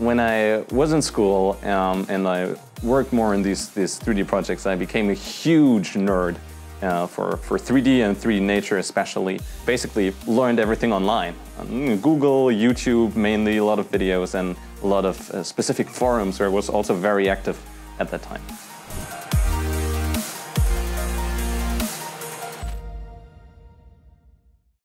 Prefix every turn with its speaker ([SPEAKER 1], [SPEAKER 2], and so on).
[SPEAKER 1] When I was in school and I worked more in these 3D projects, I became a huge nerd for 3D and 3D nature especially. Basically learned everything online. Google, YouTube, mainly a lot of videos and a lot of specific forums where I was also very active at that time.